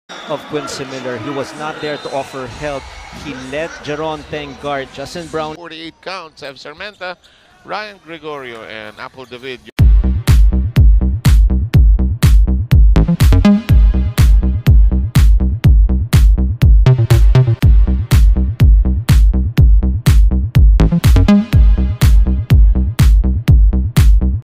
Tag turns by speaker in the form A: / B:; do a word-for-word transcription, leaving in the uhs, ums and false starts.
A: of Quincy Miller. He was not there to offer help. He let Jeron Teng guard Justin Brown.
B: forty-eight counts, Ev Sarmenta, Ryan Gregorio, and Apple David.